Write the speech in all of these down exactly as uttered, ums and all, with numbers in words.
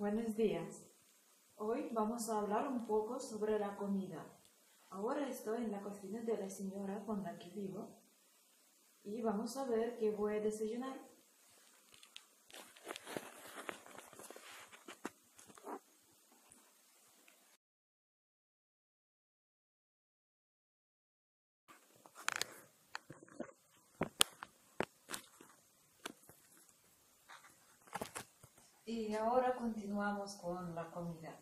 Buenos días. Hoy vamos a hablar un poco sobre la comida. Ahora estoy en la cocina de la señora con la que vivo y vamos a ver qué voy a desayunar. Y ahora continuamos con la comida.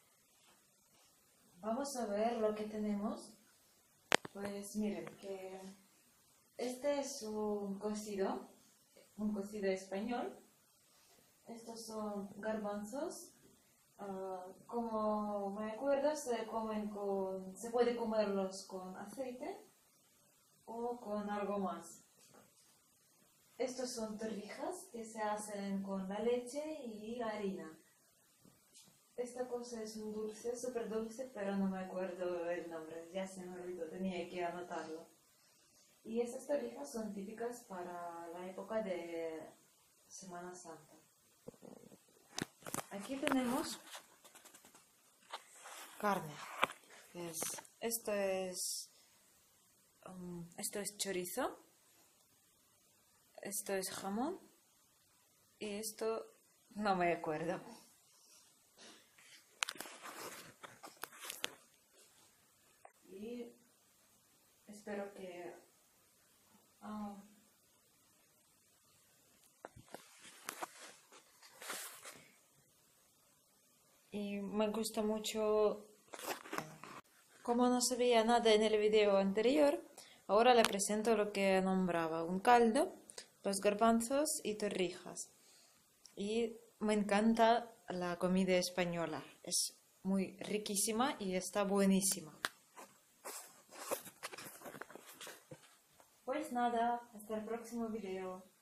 Vamos a ver lo que tenemos. Pues miren, que este es un cocido, un cocido español. Estos son garbanzos. Ah, como me acuerdo, se comen con, se puede comerlos con aceite o con algo más. Estos son torrijas que se hacen con la leche y harina. Esta cosa es un dulce, súper dulce, pero no me acuerdo el nombre, ya se me olvidó, tenía que anotarlo. Y estas torrijas son típicas para la época de Semana Santa. Aquí tenemos carne. Es, esto es um, esto es chorizo, esto es jamón y esto no me acuerdo. Y espero que oh, y me gusta mucho. Como no se veía nada en el video anterior, ahora le presento lo que nombraba: un caldo, los garbanzos y torrijas. Y me encanta la comida española, es muy riquísima y está buenísima. Pues nada, hasta el próximo video.